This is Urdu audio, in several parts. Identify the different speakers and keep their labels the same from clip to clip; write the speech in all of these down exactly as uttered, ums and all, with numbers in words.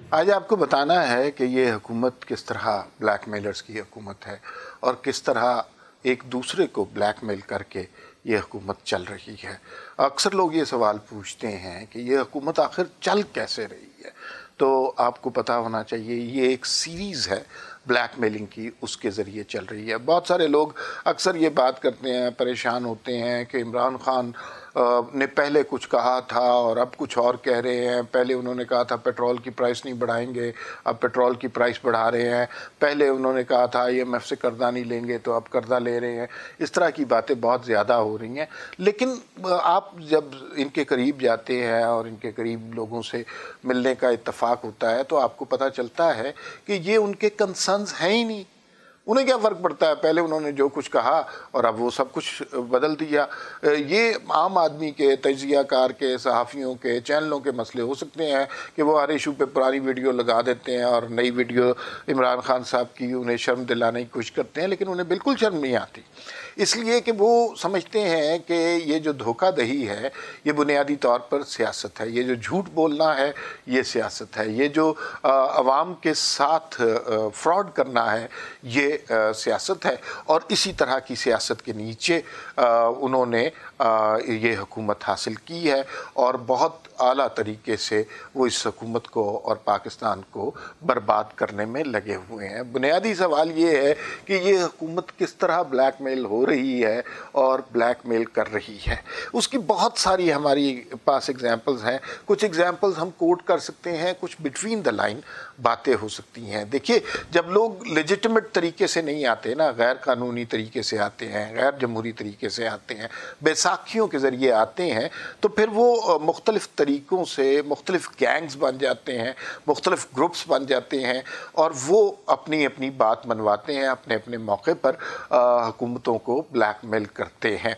Speaker 1: آج آپ کو بتانا ہے کہ یہ حکومت کس طرح بلیک میلرز کی حکومت ہے اور کس طرح ایک دوسرے کو بلیک میل کر کے یہ حکومت چل رہی ہے۔ اکثر لوگ یہ سوال پوچھتے ہیں کہ یہ حکومت آخر چل کیسے رہی ہے، تو آپ کو پتہ ہونا چاہیے یہ ایک سیریز ہے بلیک میلنگ کی، اس کے ذریعے چل رہی ہے۔ بہت سارے لوگ اکثر یہ بات کرتے ہیں، پریشان ہوتے ہیں کہ عمران خان نے پہلے کچھ کہا تھا اور اب کچھ اور کہہ رہے ہیں۔ پہلے انہوں نے کہا تھا پیٹرول کی پرائس نہیں بڑھائیں گے، اب پیٹرول کی پرائس بڑھا رہے ہیں۔ پہلے انہوں نے کہا تھا آئی ایم ایف سے قرضہ نہیں لیں گے تو اب قرضہ لے رہے ہیں۔ اس طرح کی باتیں بہت زیادہ ہو رہی ہیں، لیکن آپ جب ان کے قریب جاتے ہیں اور ان کے قریب لوگوں سے ملنے کا اتفاق ہوتا ہے تو آپ کو پتہ چلتا ہے کہ یہ ان کے کنسرنز ہیں ہی نہیں۔ انہیں کیا فرق پڑتا ہے، پہلے انہوں نے جو کچھ کہا اور اب وہ سب کچھ بدل دیا۔ یہ عام آدمی کے، تجزیہ کار کے، صحافیوں کے، چینلوں کے مسئلے ہو سکتے ہیں کہ وہ ہر ایشو پہ پرانی ویڈیو لگا دیتے ہیں اور نئی ویڈیو عمران خان صاحب کی انہیں شرم دلانے کی کوشش کرتے ہیں، لیکن انہیں بالکل شرم نہیں آتی، اس لیے کہ وہ سمجھتے ہیں کہ یہ جو دھوکہ دہی ہے یہ بنیادی طور پر سیاست ہے، یہ جو جھوٹ بولنا ہے یہ سیاست ہے، یہ جو عوام کے ساتھ فراڈ کرنا ہے یہ سیاست ہے، اور اسی طرح کی سیاست کے نیچے انہوں نے یہ حکومت حاصل کی ہے اور بہت اعلیٰ طریقے سے وہ اس حکومت کو اور پاکستان کو برباد کرنے میں لگے ہوئے ہیں۔ بنیادی سوال یہ ہے کہ یہ حکومت کس طرح بلیک میل ہو رہی ہے اور بلیک میل کر رہی ہے۔ اس کی بہت ساری ہماری پاس ایگزامپلز ہیں، کچھ ایگزامپلز ہم کوٹ کر سکتے ہیں، کچھ بٹوین دا لائن باتیں ہو سکتی ہیں۔ دیکھیے، جب لوگ لیجٹمیٹ طریقے سے نہیں آتے نا، غیر قانونی طریقے سے آتے ہیں، غیر جمہوری طریقے سے آتے ہیں، بیساکھیوں کے ذریعے آتے ہیں، تو پھر وہ مختلف طریقوں سے مختلف گینگز بن جاتے ہیں، مختلف گروپس بن جاتے ہیں اور وہ اپنی اپنی بات منواتے ہیں، اپنے اپنے موقع پر حکومتوں کو بلیک میل کرتے ہیں۔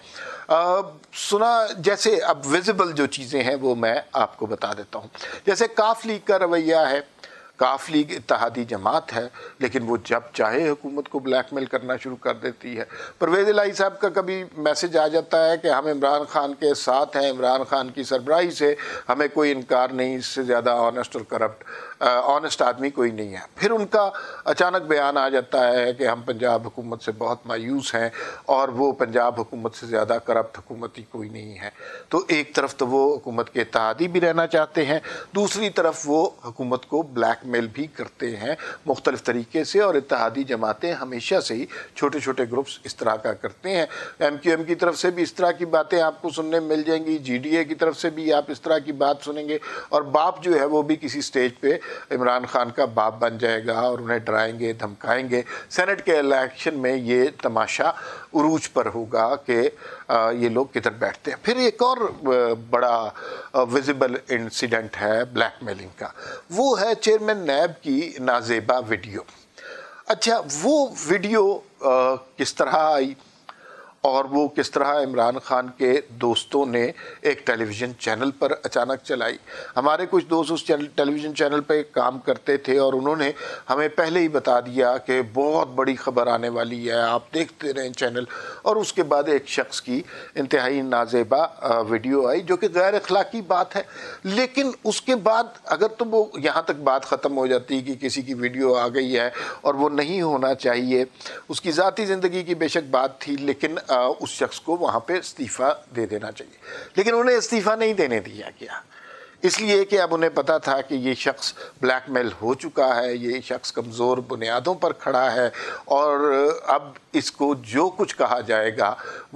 Speaker 1: سنا جیسے اب ویزیبل جو چیزیں ہیں وہ میں آپ کو بتا دیتا ہوں۔ جیسے کاف لیگ کا رویہ ہے، کاف لیگ اتحادی جماعت ہے لیکن وہ جب چاہے حکومت کو بلیک میل کرنا شروع کر دیتی ہے۔ پرویز الہی صاحب کا کبھی میسج آ جاتا ہے کہ ہم عمران خان کے ساتھ ہیں، عمران خان کی سربراہی سے ہمیں کوئی انکار نہیں، اس سے زیادہ آنیسٹ اور کرپٹ آنیسٹ آدمی کوئی نہیں ہے۔ پھر ان کا اچانک بیان آ جاتا ہے کہ ہم پنجاب حکومت سے بہت مایوس ہیں اور وہ پنجاب حکومت سے زیادہ کرپٹ حکومت ہی کوئی نہیں ہے۔ تو ایک طرف تو وہ حکومت کے اتحادی بھی رہنا چاہتے ہیں، دوسری طرف وہ حکومت کو بلیک میل بھی کرتے ہیں مختلف طریقے سے، اور اتحادی جماعتیں ہمیشہ سے ہی چھوٹے چھوٹے گروپس اس طرح کا کرتے ہیں۔ ایم کیو ایم کی طرف سے بھی اس طرح کی باتیں آپ کو سننے مل جائیں گی، جی ڈی اے کی طرف سے بھی آپ اس طرح کی بات سنیں گے، اور باپ جو ہے وہ بھی کسی سٹیج پہ عمران خان کا باپ بن جائے گا اور انہیں ڈرائیں گے، دھمکائیں گے۔ سینٹ کے الیکشن میں یہ تماشا عروج پر ہوگا کہ یہ لوگ کدھر بیٹھتے ہیں۔ پھر ایک اور بڑا ویزیبل انسیڈنٹ ہے بلیک میلنگ کا، وہ ہے چیئرمین نیب کی نازیبا ویڈیو۔ اچھا، وہ ویڈیو کس طرح آئی اور وہ کس طرح عمران خان کے دوستوں نے ایک ٹیلی ویژن چینل پر اچانک چلائی؟ ہمارے کچھ دوست اس ٹیلی ویژن چینل پہ کام کرتے تھے اور انہوں نے ہمیں پہلے ہی بتا دیا کہ بہت بڑی خبر آنے والی ہے، آپ دیکھتے رہیں چینل۔ اور اس کے بعد ایک شخص کی انتہائی نازیبا ویڈیو آئی جو کہ غیر اخلاقی بات ہے، لیکن اس کے بعد اگر تو وہ یہاں تک بات ختم ہو جاتی کہ کسی کی ویڈیو آ گئی ہے اور وہ نہیں ہونا چاہیے، اس کی ذاتی زندگی کی بے شک بات تھی، لیکن اس شخص کو وہاں پہ استعفیٰ دے دینا چاہیے، لیکن انہیں استعفیٰ نہیں دینے دیا گیا، اس لیے کہ اب انہیں پتا تھا کہ یہ شخص بلیک میل ہو چکا ہے، یہ شخص کمزور بنیادوں پر کھڑا ہے اور اب اس کو جو کچھ کہا جائے گا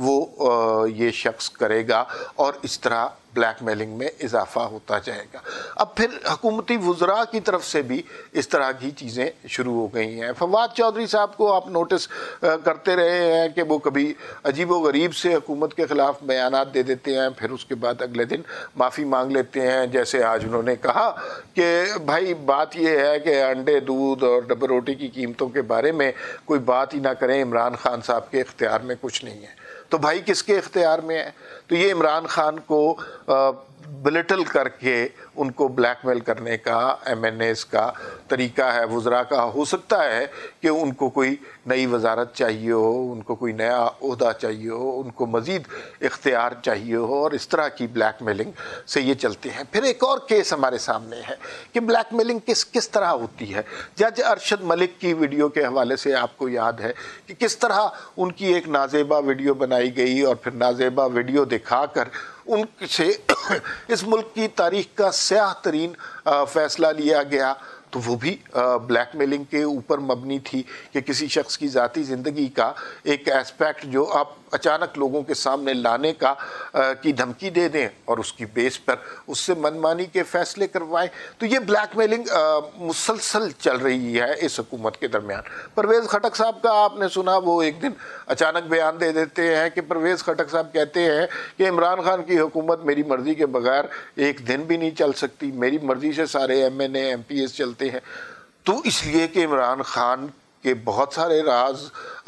Speaker 1: وہ یہ شخص کرے گا اور اس طرح بلیک میلنگ میں اضافہ ہوتا جائے گا۔ اب پھر حکومتی وزراء کی طرف سے بھی اس طرح کی چیزیں شروع ہو گئی ہیں۔ فواد چودھری صاحب کو آپ نوٹس کرتے رہے ہیں کہ وہ کبھی عجیب و غریب سے حکومت کے خلاف بیانات دے دیتے ہیں، پھر اس کے بعد اگلے دن معافی مانگ لیتے ہیں، جیسے آج انہوں نے کہا کہ بھائی بات یہ ہے کہ انڈے، دودھ اور ڈبل روٹی کی قیمتوں کے بارے میں کوئی بات ہی نہ کریں، عمران خان صاحب کے اختیار میں کچھ نہیں ہے۔ تو بھائی کس کے اختیار میں ہے؟ تو یہ عمران خان کو بلٹل کر کے ان کو بلیک میل کرنے کا ایم این ایز کا طریقہ ہے، وزراء کا۔ ہو سکتا ہے کہ ان کو کوئی نئی وزارت چاہیے ہو، ان کو کوئی نیا عہدہ چاہیے ہو، ان کو مزید اختیار چاہیے ہو، اور اس طرح کی بلیک میلنگ سے یہ چلتے ہیں۔ پھر ایک اور کیس ہمارے سامنے ہے کہ بلیک میلنگ کس کس طرح ہوتی ہے۔ جج ارشد ملک کی ویڈیو کے حوالے سے آپ کو یاد ہے کہ کس طرح ان کی ایک نازیبا ویڈیو بنائی گئی، اور پھر نازیبا ویڈیو دکھا کر ان سے اس ملک کی تاریخ کا سیاہ ترین فیصلہ لیا گیا۔ تو وہ بھی بلیک میلنگ کے اوپر مبنی تھی کہ کسی شخص کی ذاتی زندگی کا ایک اسپیکٹ جو آپ اچانک لوگوں کے سامنے لانے کا کی دھمکی دے دیں اور اس کی بیس پر اس سے منمانی کے فیصلے کروائیں۔ تو یہ بلیک میلنگ مسلسل چل رہی ہے اس حکومت کے درمیان۔ پرویز خٹک صاحب کا آپ نے سنا، وہ ایک دن اچانک بیان دے دیتے ہیں کہ پرویز خٹک صاحب کہتے ہیں کہ عمران خان کی حکومت میری مرضی کے بغیر ایک دن بھی نہیں چل سکتی، میری مرضی سے سارے M N A M P S چلتے ہیں۔ تو اس لیے کہ عمران خان کہ بہت سارے راز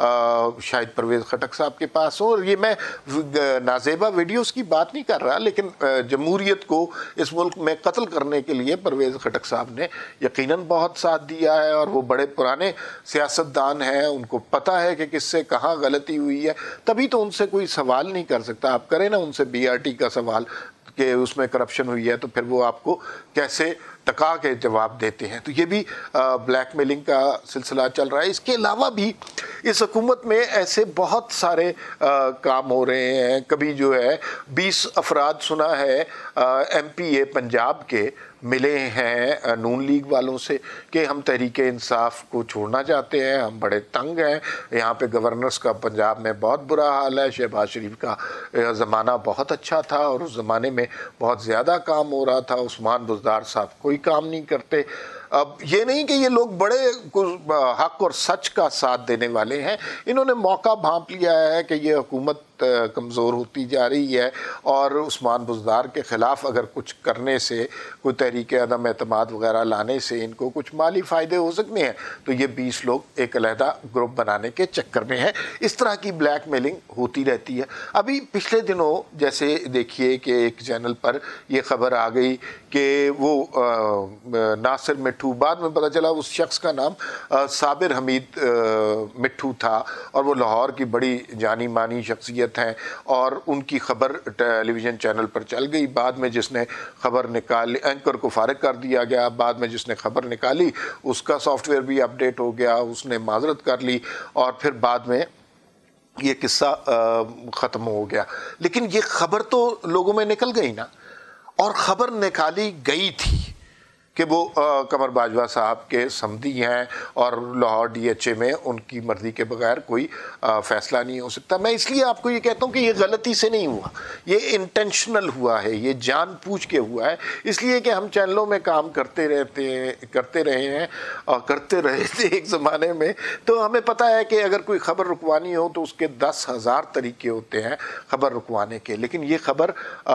Speaker 1: شاید پرویز خٹک صاحب کے پاس ہوں، اور یہ میں نازیبا ویڈیوز کی بات نہیں کر رہا، لیکن جمہوریت کو اس ملک میں قتل کرنے کے لیے پرویز خٹک صاحب نے یقیناً بہت ساتھ دیا ہے، اور وہ بڑے پرانے سیاستدان ہیں، ان کو پتہ ہے کہ کس سے کہاں غلطی ہوئی ہے، تبھی تو ان سے کوئی سوال نہیں کر سکتا۔ آپ کریں نا ان سے بی آر ٹی کا سوال کہ اس میں کرپشن ہوئی ہے، تو پھر وہ آپ کو کیسے ٹکا کے جواب دیتے ہیں۔ تو یہ بھی بلیک میلنگ کا سلسلہ چل رہا ہے۔ اس کے علاوہ بھی اس حکومت میں ایسے بہت سارے کام ہو رہے ہیں۔ کبھی جو ہے بیس افراد سنا ہے ایم پی اے پنجاب کے ملے ہیں نون لیگ والوں سے کہ ہم تحریک انصاف کو چھوڑنا چاہتے ہیں، ہم بڑے تنگ ہیں، یہاں پہ گورنرز کا پنجاب میں بہت برا حال ہے، شہباز شریف کا زمانہ بہت اچھا تھا اور اس زمانے میں بہت زیادہ کام ہو رہا تھا، عثمان بزدار صاحب کوئی کام نہیں کرتے۔ اب یہ نہیں کہ یہ لوگ بڑے حق اور سچ کا ساتھ دینے والے ہیں، انہوں نے موقع بھانپ لیا ہے کہ یہ حکومت کمزور ہوتی جا رہی ہے، اور عثمان بزدار کے خلاف اگر کچھ کرنے سے، کوئی تحریک عدم اعتماد وغیرہ لانے سے ان کو کچھ مالی فائدے ہو سکتے ہیں، تو یہ بیس لوگ ایک علیحدہ گروپ بنانے کے چکر میں ہیں۔ اس طرح کی بلیک میلنگ ہوتی رہتی ہے۔ ابھی پچھلے دنوں جیسے دیکھیے کہ ایک چینل پر یہ خبر آ گئی کہ وہ ناصر مٹھو، بعد میں پتہ چلا اس شخص کا نام صابر حمید مٹھو تھا، اور وہ لاہور کی بڑی جانی مانی شخصیت ہیں، اور ان کی خبر ٹیلی ویژن چینل پر چل گئی۔ بعد میں جس نے خبر نکالی، اینکر کو فارغ کر دیا گیا، بعد میں جس نے خبر نکالی اس کا سافٹ ویئر بھی اپڈیٹ ہو گیا، اس نے معذرت کر لی، اور پھر بعد میں یہ قصہ ختم ہو گیا۔ لیکن یہ خبر تو لوگوں میں نکل گئی نا، اور خبر نکالی گئی تھی کہ وہ قمر باجوہ صاحب کے سمدی ہیں، اور لاہور ڈی ایچ اے میں ان کی مرضی کے بغیر کوئی فیصلہ نہیں ہو سکتا۔ میں اس لیے آپ کو یہ کہتا ہوں کہ یہ غلطی سے نہیں ہوا، یہ انٹینشنل ہوا ہے، یہ جان بوجھ کے ہوا ہے، اس لیے کہ ہم چینلوں میں کام کرتے رہتے ہیں کرتے رہے ہیں اور کرتے رہے تھے ایک زمانے میں، تو ہمیں پتہ ہے کہ اگر کوئی خبر رکوانی ہو تو اس کے دس ہزار طریقے ہوتے ہیں خبر رکوانے کے، لیکن یہ خبر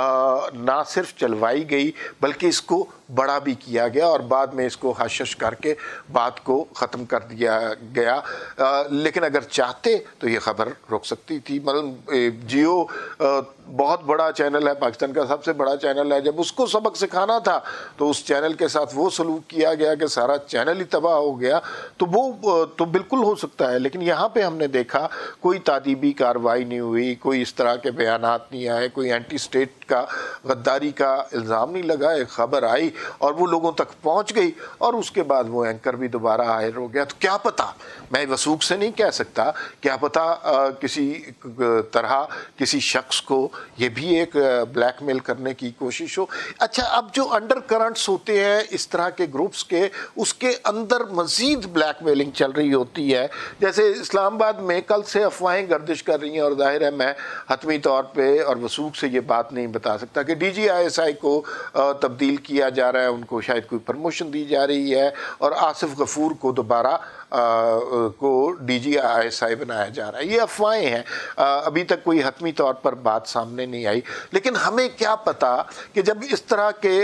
Speaker 1: نہ صرف چلوائی گئی بلکہ اس کو بڑا بھی کیا گیا، اور بعد میں اس کو حشش کر کے بات کو ختم کر دیا گیا۔ لیکن اگر چاہتے تو یہ خبر رک سکتی تھی۔ مطلب جیو بہت بڑا چینل ہے، پاکستان کا سب سے بڑا چینل ہے، جب اس کو سبق سکھانا تھا تو اس چینل کے ساتھ وہ سلوک کیا گیا کہ سارا چینل ہی تباہ ہو گیا، تو وہ تو بالکل ہو سکتا ہے۔ لیکن یہاں پہ ہم نے دیکھا کوئی تعدیبی کارروائی نہیں ہوئی، کوئی اس طرح کے بیانات نہیں آئے، کوئی اینٹی اسٹیٹ کا غداری کا الزام نہیں لگا، ایک خبر آئی اور وہ لوگوں تک پہنچ گئی، اور اس کے بعد وہ اینکر بھی دوبارہ حاضر ہو گیا۔ تو کیا پتا، میں وثوق سے نہیں کہہ سکتا، کیا پتا کسی طرح کسی شخص کو یہ بھی ایک بلیک میل کرنے کی کوشش ہو۔ اچھا، اب جو انڈر کرنٹس ہوتے ہیں اس طرح کے گروپس کے، اس کے اندر مزید بلیک میلنگ چل رہی ہوتی ہے۔ جیسے اسلام آباد میں کل سے افواہیں گردش کر رہی ہیں، اور ظاہر ہے میں حتمی طور پہ اور وثوق سے یہ بات نہیں بتا سکتا کہ D G I S I کو تبدیل کیا جا رہا ہے، ان کو شاید کوئی پرموشن دی جا رہی ہے، اور آصف غفور کو دوبارہ کو D G I S I بنایا جا رہا ہے. یہ افواہیں ہیں, ابھی تک کوئی حتمی طور پر بات سامنے نہیں آئی, لیکن ہمیں کیا پتا کہ جب اس طرح کے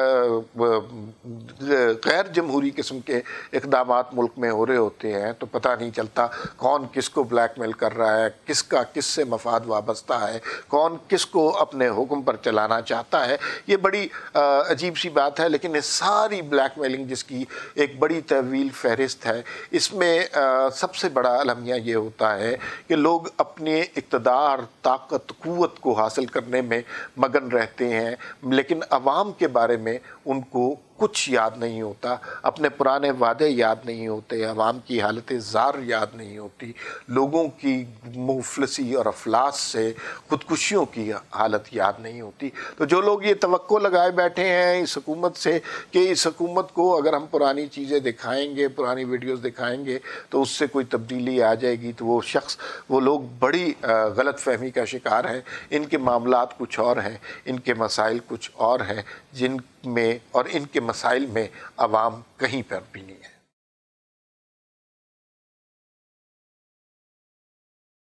Speaker 1: غیر جمہوری قسم کے اقدامات ملک میں ہو رہے ہوتے ہیں تو پتہ نہیں چلتا کون کس کو بلیک میل کر رہا ہے, کس کا کس سے مفاد وابستہ ہے, کون کس کو اپنے حکم پر چلانا چاہتا ہے. یہ بڑی عجیب سی بات ہے, لیکن یہ ساری بلیک میلنگ جس کی ایک بڑی طویل فہرست ہے, اس میں سب سے بڑا المیہ یہ ہوتا ہے کہ لوگ اپنے اقتدار, طاقت, قوت کو حاصل کرنے میں مگن رہتے ہیں, لیکن عوام کے بارے میں ان کو کچھ یاد نہیں ہوتا, اپنے پرانے وعدے یاد نہیں ہوتے, عوام کی حالت زار یاد نہیں ہوتی, لوگوں کی مفلسی اور افلاس سے خودکشیوں کی حالت یاد نہیں ہوتی. تو جو لوگ یہ توقع لگائے بیٹھے ہیں اس حکومت سے کہ اس حکومت کو اگر ہم پرانی چیزیں دکھائیں گے, پرانی ویڈیوز دکھائیں گے تو اس سے کوئی تبدیلی آ جائے گی, تو وہ شخص وہ لوگ بڑی غلط فہمی کا شکار ہیں. ان کے معاملات کچھ اور ہیں, ان کے مسائل کچھ اور ہیں, جن میں اور ان کے مسائل میں عوام کہیں پر بھی نہیں ہے.